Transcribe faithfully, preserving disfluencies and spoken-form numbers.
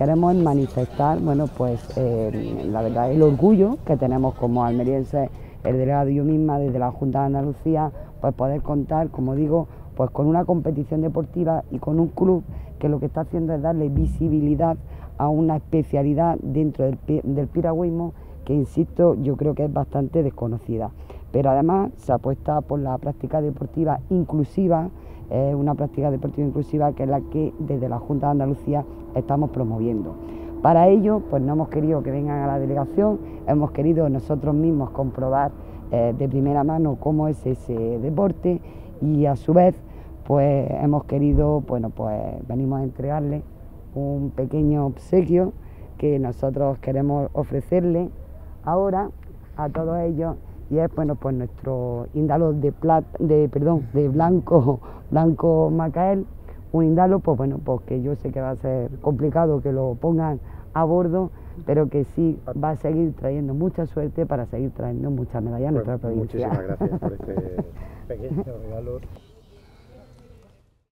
queremos es manifestar, bueno, pues eh, la verdad, el orgullo que tenemos como almerienses, el delegado y yo misma desde la Junta de Andalucía, pues poder contar, como digo, pues con una competición deportiva y con un club que lo que está haciendo es darle visibilidad a una especialidad dentro del, del piragüismo que, insisto, yo creo que es bastante desconocida. Pero además se apuesta por la práctica deportiva inclusiva, eh, una práctica deportiva inclusiva que es la que desde la Junta de Andalucía estamos promoviendo. Para ello, pues no hemos querido que vengan a la delegación, hemos querido nosotros mismos comprobar eh, de primera mano cómo es ese deporte y a su vez pues hemos querido, bueno, pues venimos a entregarle un pequeño obsequio que nosotros queremos ofrecerle ahora a todos ellos, y es, bueno, pues nuestro indalo de plata, de perdón, de blanco, blanco Macael, un indalo, pues bueno, pues que yo sé que va a ser complicado que lo pongan a bordo, pero que sí va a seguir trayendo mucha suerte para seguir trayendo muchas medallas a Pues nuestra provincia. Muchísimas gracias por este pequeño regalo.